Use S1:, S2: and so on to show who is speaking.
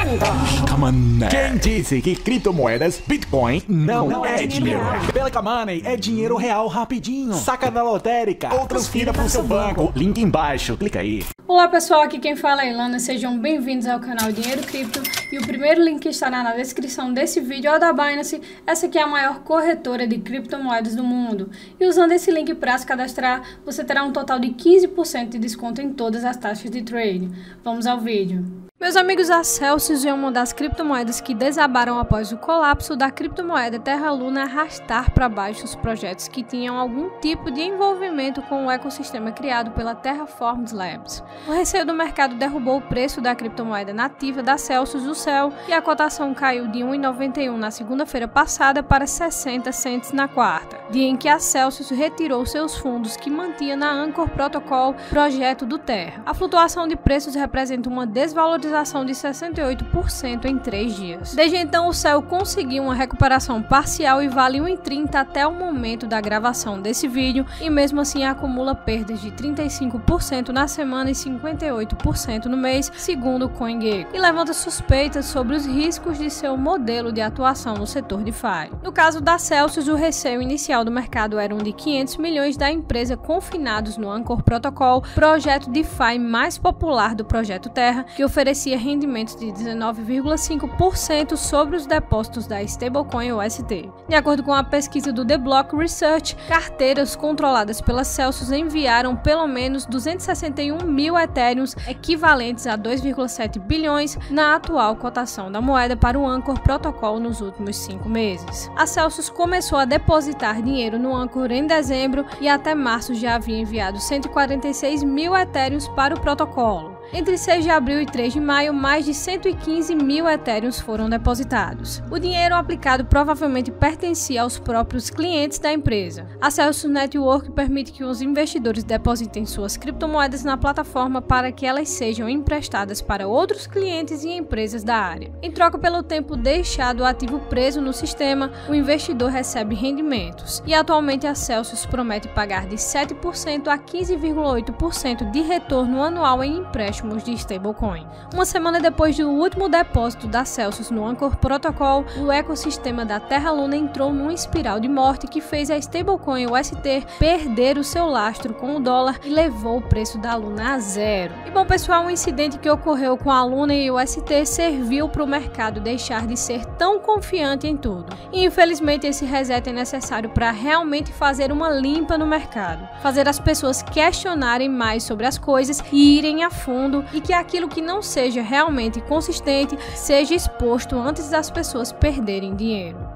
S1: Quem disse que criptomoedas, Bitcoin, não é dinheiro? Pelica Money é dinheiro real rapidinho. Saca na lotérica ou transfira para o seu banco. Link embaixo, clica aí.
S2: Olá pessoal, aqui quem fala é Ilana, sejam bem-vindos ao canal Dinheiro Cripto e o primeiro link que estará na descrição desse vídeo é o da Binance. Essa aqui é a maior corretora de criptomoedas do mundo e usando esse link para se cadastrar, você terá um total de 15% de desconto em todas as taxas de trade. Vamos ao vídeo. Meus amigos, a Celsius é uma das criptomoedas que desabaram após o colapso da criptomoeda Terra Luna arrastar para baixo os projetos que tinham algum tipo de envolvimento com o ecossistema criado pela Terraform Labs. O receio do mercado derrubou o preço da criptomoeda nativa da Celsius, o CEL, e a cotação caiu de 1,91 na segunda-feira passada para 60 cents na quarta, dia em que a Celsius retirou seus fundos que mantinha na Anchor Protocol, projeto do Terra. A flutuação de preços representa uma desvalorização de 68% em 3 dias. Desde então, o CEL conseguiu uma recuperação parcial e vale 1,30 até o momento da gravação desse vídeo, e mesmo assim acumula perdas de 35% na semana e 58% no mês, segundo o CoinGecko, e levanta suspeitas sobre os riscos de seu modelo de atuação no setor DeFi. No caso da Celsius, o receio inicial do mercado era um de 500 milhões da empresa confinados no Anchor Protocol, projeto DeFi mais popular do projeto Terra, que oferecia rendimentos de 19,5% sobre os depósitos da stablecoin UST. De acordo com a pesquisa do The Block Research, carteiras controladas pela Celsius enviaram pelo menos 261 mil Ethereums, equivalentes a 2,7 bilhões, na atual cotação da moeda para o Anchor Protocol nos últimos 5 meses. A Celsius começou a depositar dinheiro no Anchor em dezembro e até março já havia enviado 146 mil Ethereums para o protocolo. Entre 6 de abril e 3 de maio, mais de 115 mil Ethereums foram depositados. O dinheiro aplicado provavelmente pertencia aos próprios clientes da empresa. A Celsius Network permite que os investidores depositem suas criptomoedas na plataforma para que elas sejam emprestadas para outros clientes e empresas da área. Em troca pelo tempo deixado o ativo preso no sistema, o investidor recebe rendimentos. E atualmente a Celsius promete pagar de 7% a 15,8% de retorno anual em empréstimos de stablecoin. Uma semana depois do último depósito da Celsius no Anchor Protocol, o ecossistema da Terra Luna entrou numa espiral de morte que fez a stablecoin UST perder o seu lastro com o dólar e levou o preço da Luna a zero. E bom pessoal, um incidente que ocorreu com a Luna e o UST serviu para o mercado deixar de ser tão confiante em tudo. E infelizmente esse reset é necessário para realmente fazer uma limpa no mercado, fazer as pessoas questionarem mais sobre as coisas e irem a fundo, e que aquilo que não seja realmente consistente seja exposto antes das pessoas perderem dinheiro.